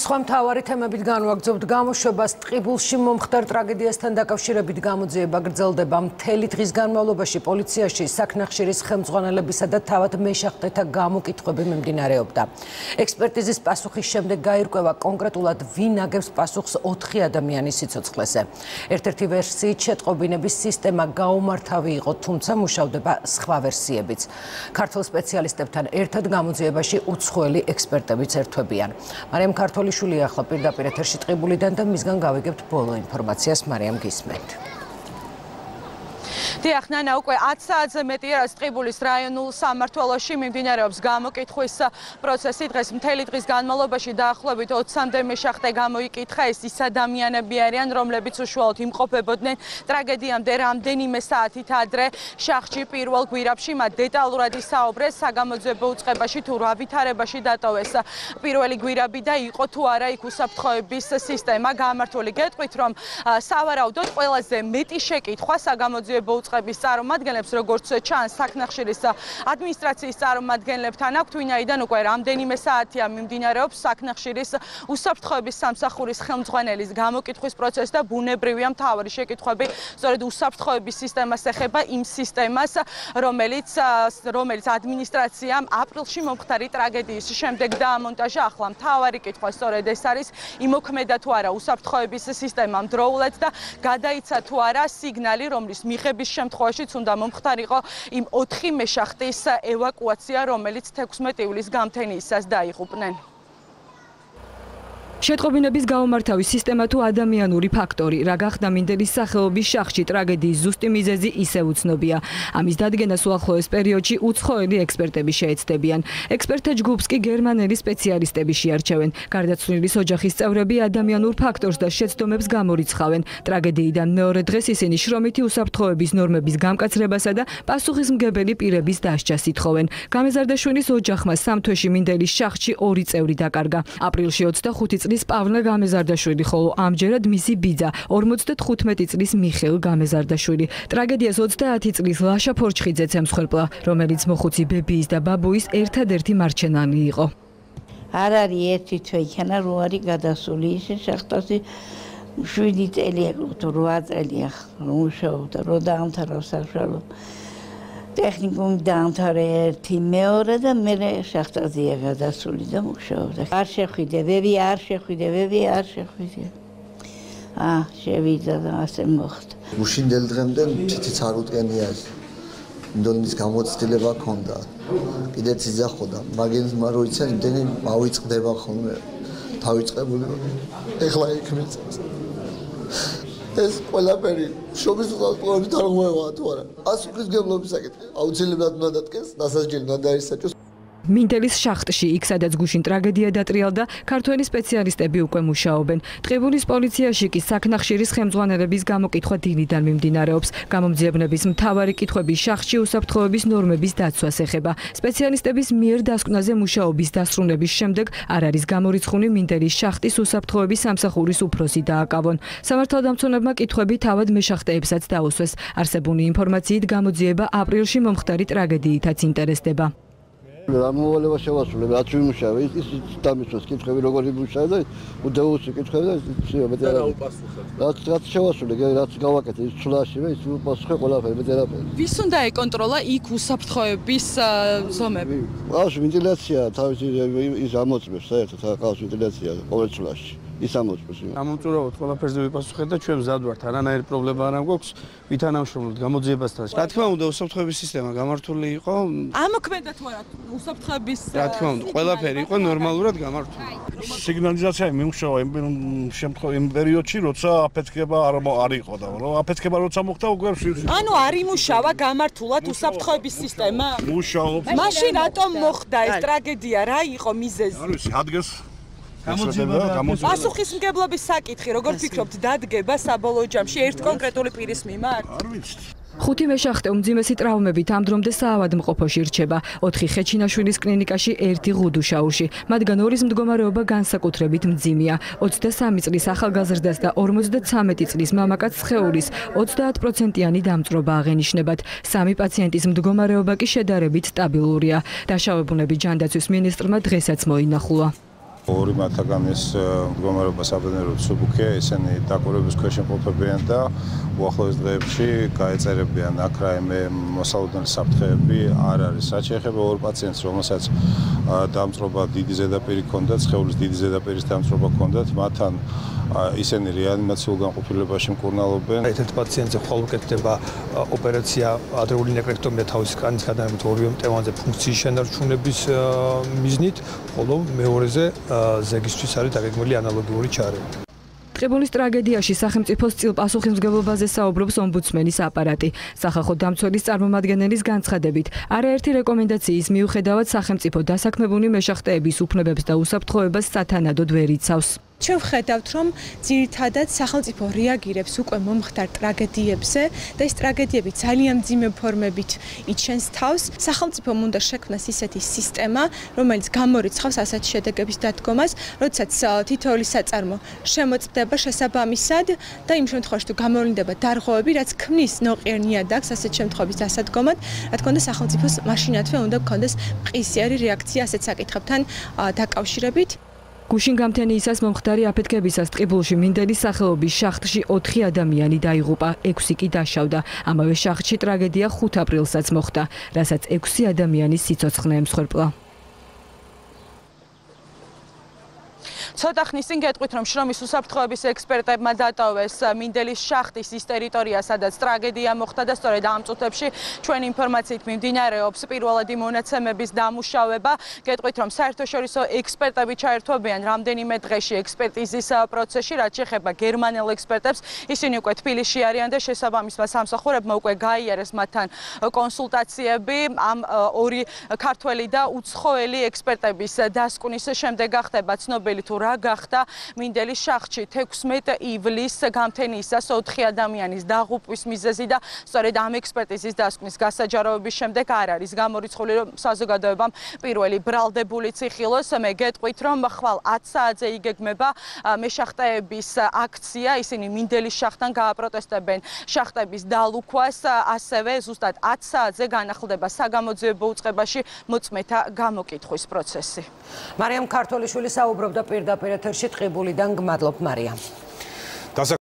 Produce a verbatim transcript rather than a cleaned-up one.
სხვა მთავარი თემებით განვაგრძობთ გამოშვებას ტყიბულში მომხდარ ტრაგედიასთან დაკავშირებით გამოძიება გრძელდება მთელი დღის განმავლობაში პოლიციაში საქნახშირის ხელმძღვანელებისა და თავად მეშახტეთა გამოკითხვები მიმდინარეობდა. ექსპერტიზის პასუხის შემდეგ გაირკვევა კონკრეტულად ვინ აგებს პასუხს ოთხი ადამიანის სიცოცხლეზე. ერთ-ერთი ვერსიით შეტყობინების სისტემა გაუმართავი იყო, თუმცა მუშავდება სხვა ვერსიებიც. ქართულ სპეციალისტებთან ერთად გამოძიებაში უცხოელი ექსპერტებიც ერთვებიან. მარიამ ქართოლიშვილი ახლა პირდაპირ ეთერში ტყიბულიდან და მისგან გავიგებთ ბოლო ინფორმაციას. მარიამ, გისმენთ. დიახ, ნანა, უკვე ათ საათზე მეტი რაც ტყიბულის რაიონულ სამმართველოში მიმდინარეობს გამოკითხვის პროცესი. დღეს მთელი დღის განმავლობაში დაახლოებით ოცამდე მეშახტე გამოიკითხა. ეს ის ადამიანები არიან, რომლებიც უშუალოდ იმყოფებოდნენ ტრაგედიამდე რამდენიმე საათით ადრე შახში პირველ გვირაბში. მათ დეტალურად ისაუბრეს საგამოძიებო უწყებაში თუ რა ვითარებაში დატოვეს პირველი გვირაბი და იყო თუ არა იქ უსაფრთხოების სისტემა გამართული. გეტყვით, რომ სავარაუდოდ ყველაზე მეტი შეკითხვა საგამოძიებო უწყების წარმომადგენლებს, როგორც ჩანს, საქნახშირის ადმინისტრაციის წარმომადგენლებთან აქვთ, ვინაიდან უკვე რამდენიმე საათია მიმდინარეობს საქნახშირის უსაფრთხოების სამსახურის ხელმძღვანელის გამოკითხვის პროცესი და ბუნებრივია მთავარი შეკითხვები სწორედ უსაფრთხოების სისტემას ეხება, იმ სისტემას, რომელიც რომელიც ადმინისტრაციამ აპრილში მომხდარი ტრაგედიის შემდეგ დაამონტაჟა. ახლა მთავარი კითხვა სწორედ ეს არის, იმოქმედა თუ არა უსაფრთხოების სისტემა დროულად და გადაიცა თუ არა სიგნალი, რომლის მიღების შემთხვევაშიც უნდა მომხდარიყო იმ ოთხი მეშახტის ევაკუაცია, რომელიც თექვსმეტი ივლისს გამთენიისას დაიღუპნენ. შეტყობინების გაუმართავი სისტემა თუ ადამიანური ფაქტორი, რა გახდა მინდელის სახელობის შახში ტრაგედიის ზუსტი მიზეზი ისევ უცნობია. ამის დადგენას უახლოეს პერიოდში უცხოელი ექსპერტები შეეცდებიან. ექსპერტთა ჯგუფს კი გერმანელი სპეციალისტები შეარჩევენ. გარდაცვლილის ოჯახის წევრები ადამიანურ ფაქტორს და შეცდომებს გამორიცხავენ. ტრაგედიიდან მეორე დღეს ისინი შრომითი უსაფრთხოების ნორმების გამკაცრებასა და პასუხისმგებელი პირების დასჯას ითხოვენ. გამეზარდაშვილის ოჯახმა სამ თვეში მინდელის შახში ორი წევრი დაკარგა. აპრილში ოცდახუთი წლის პავლე გამეზარდაშვილი, ხოლო ამჯერად მისი ბიძა ორმოცდათხუთმეტი წლის მიხეილ გამეზარდაშვილი. ტრაგედიას ოცდაათი წლის ლაშა ფორჩხიძეც ემსხვერპლა, რომელიც მოხუცი ბებიის და ბაბუის ერთადერთი მარჩენანი იყო. არ არის ერთი თვე იქანა, რო არის გადასული ისე შახტაში შვიდი წელი ეკუთვნოდა, რვა წელია მუშაობდა, რო დაამთავრა საშუალო ტექნიკუმი დაამთავრა ერთი მეორე და მე შახტაზეა გადასული და მუშაობდა. არ შეხვიდე, ბები არ შეხვიდე, ბები არ შეხვიდე. აა, შევიდა და ასე მოხდა. გუშინდელ დღემდე თითიც არ უტყენია ეს. ინდონის გამოცდილება ჰქონდა. კიდეც იძახოდა, მაგენ მაროიცა იმდენი მავიწყდება ხოლმე. თავიწყებული. ეხლა იქ მიწევს. ეს ყველაფერი შობის უწყალობით არ მოევა თუ არა. პასუხის გებლობის საკითხი. აუცილებლად უნდა დადგეს, დასაჯელი უნდა დაისაჯოს. მინდელის შახტში, იქ სადაც გუშინ ტრაგედია დატრიალდა, ქართველი სპეციალისტები უკვე მუშაობენ. ტყიბულის პოლიციაში კი საქნახშირის ხელმძღვანელების გამოკითხვა დილიდან მიმდინარეობს. გამომძიებნების მთავარი კითხვები შახში უსაფრთხოების ნორმების დაცვას ეხება. სპეციალისტების მიერ დასკვნაზე მუშაობის დასრულების შემდეგ არ არის გამორიცხული მინდელის შახტის უსაფრთხოების სამსახურის უფროსი დააკავონ. სამართალდამცველებმა კითხვები თავად მეშახტეებსაც დაუსვეს. არსებული ინფორმაციით გამოძიება აპრილში მომხდარი ტრაგედიითაც ინტერესდება. რა მოვალეობა შევასრულე, რაც ვიმუშავე, ის დამისვეს კითხები როგორ იმუშავე და უდეუსი კითხები და ისე მეტი არა უპასუხეთ. რაც რაც შევასრულე, რაც გავაკეთე ის ცვლაშივე, ის უპასუხე ყველაფერი მეტი არაფერი. ვის უნდა ეკონტროლა იქ უსაფრთხოების ზომები? ყავს ვენტილაცია, თავისი ის ამოწმებს საერთოდ ყავს ვენტილაცია ყოველ ცვლაში. ის ამოწმებს. ამომწურავოთ ყველაფერზე ვიპასუხეთ და ჩვენ მზად ვართ, არანაირი პრობლემა არ გვაქვს, ვითანამშრომლოთ გამოძიებასთან. რა თქმა უნდა, უსაფრთხოების სისტემა გამართული იყო. ამოქმედა თუ არა უსაფრთხოების რა თქმა უნდა, ყველაფერი იყო ნორმალურად გამართული. სიგნალიზაცია მიმუშავა იმ შემთხვევაში, იმ პერიოდში, როცა აფეთქება არ არ იყო და რომ აფეთქება როცა მოხდა, უკვე ანუ არ იმუშავა გამართულად უსაფრთხოების სისტემა? მუშაობს. მაშინ რატომ მოხდა ეს ტრაგედია? რა იყო მიზეზი? არ ვიცი, ადგეს პასუხისმგებლობის საკითხი, როგორ ფიქრობთ, დადგება საბოლოო ჯამში ერთ კონკრეტული პირის მიმართ? არ ვიცი. ხუთი მეშახტე უმძიმესი ტრავმებით ამ დრომდე საავადმყოფოში რჩება. ოთხი ხეჩინაშვილის კლინიკაში, ერთი ღუდუშაურში. მათგან ორის მდგომარეობა განსაკუთრებით მძიმეა. ოცდასამი წლის ახალგაზრდას და ორმოცდაცამეტი წლის მამაკაც სხეულის ოცდაათ პროცენტიანი დამწვრობა აღენიშნებათ. სამი პაციენტის მდგომარეობა კი შედარებით სტაბილურია. დაშავებულები ჯანდაცვის მინისტრმა დღესაც მოინახულა. ორი მათგანის მდგომარეობა საბედნიეროდ მსუბუქია, ისინი დაკვირვების ქვეშ იმყოფებიან და უახლოეს დღეებში გაეწერებიან აქ რაიმე მოსალოდნელი საფრთხეები არ არის. რაც შეეხება ორ პაციენტს, რომელსაც დამწრობა დიდი ზედაპირი ჰქონდათ, სხეულის დიდი ზედაპირის დამწრობა ჰქონდათ, მათთან ისინი რეანიმაციულ განყოფილებაში მკურნალობენ. ერთ პაციენტზე ხვალ უკეთდება ოპერაცია ადრეული ნეკრექტომია თავის კანის გადანებით ორივე მტევანზე ფუნქციის შენარჩუნების მიზნით, ხოლო მეორეზე ზეგისთვის არის დაგეგმილი ანალოგიური ჩარევა. ტყიბულის ტრაგედიაში სახელმწიფოს წილ პასუხისმგებლობაზე საუბრობს ომბუდსმენის აპარატი. სახალხო დამცველის წარმომადგენლის განცხადებით, არაერთი რეკომენდაციის მიუხედავად სახელმწიფო დასაქმებული მეშახტეების უფლებებს და უსაფრთხოებას სათანადოდ ვერ იცავს. ჩვენ ვხედავთ, რომ ძირითადად სახელმწიფო რეაგირებს უკვე მომხდარ ტრაგედიებზე და ეს ტრაგედიები ძალიან მძიმე ფორმებით იჩენს თავს. სახელმწიფომ უნდა შექმნას ისეთი სისტემა, რომელიც გამორიცხავს ასეთი შედეგების დადგომას, როდესაც თითოეული საწარმო შემოწმდება შესაბამისად და იმ შემთხვევაში თუ გამოვლინდება დარღვევები, რაც ქმნის ნოყიერ ნიადაგს ასეთ შემთხვევების დასადგომად, რა თქმა უნდა სახელმწიფოს მაშინათვე უნდა გქონდეს მყისიერი რეაქცია ასეთ საკითხებთან დაკავშირებით. გუშინ გამთენიისას მომხდარი აფეთქებისას ტყიბულში მინდელის სახელობის შახტში ოთხი ადამიანი დაიღუპა, ექვსი კი დაშავდა. ამავე შახტში ტრაგედია ხუთ აპრილსაც მოხდა, რასაც ექვსი ადამიანის სიცოცხლე ემსხვერპლა. ცოტა ხნის წინ გეტყვით, რომ შრომის უსაფრთხოების ექსპერტებმა დატოვეს მინდელის შახტის ის ტერიტორია, სადაც ტრაგედია მოხდა და სწორედ ამ წუთებში ჩვენი ინფორმაციით მიმდინარეობს პირველადი მონაცემების დამუშავება. გეტყვით, რომ საერთაშორისო ექსპერტები ჩაერთვებიან რამდენიმე დღეში ექსპერტიზის პროცესში, რაც შეეხება გერმანელ ექსპერტებს. ისინი უკვე თბილისში არიან და შესაბამისმა სამსახურებმა უკვე გაიარეს მათთან კონსულტაციები. ამ ორი ქართველი და უცხოელი ექსპერტების დასკვნის შემდეგ გახდება ცნობილი თუ რა გახდა მინდელის შახტში თექვსმეტ ივლისს გამთენიისას ოთხი ადამიანის დაღუპვის მიზეზი და სწორედ ამ ექსპერტიზის დასკვნის გასაჯაროების შემდეგ არ არის გამორიცხული, რომ საზოგადოებამ პირველი ბრალდებულიც იხილოს. მე გეტყვით, რომ ხვალ ათ საათზე იგეგმება მეშახტეების აქცია, ისინი მინდელის შახტთან გააპროტესტებენ შახტების დალუქვას, ასევე ზუსტად ათ საათზე განახლდება საგამოძიებო უწყებაში მოწმეთა გამოკითხვის პროცესი. მარიამ ქართველიშვილი საუბრობდა პირდაპირ ეთერში ტყიბულიდან. გმადლობ მარიამ.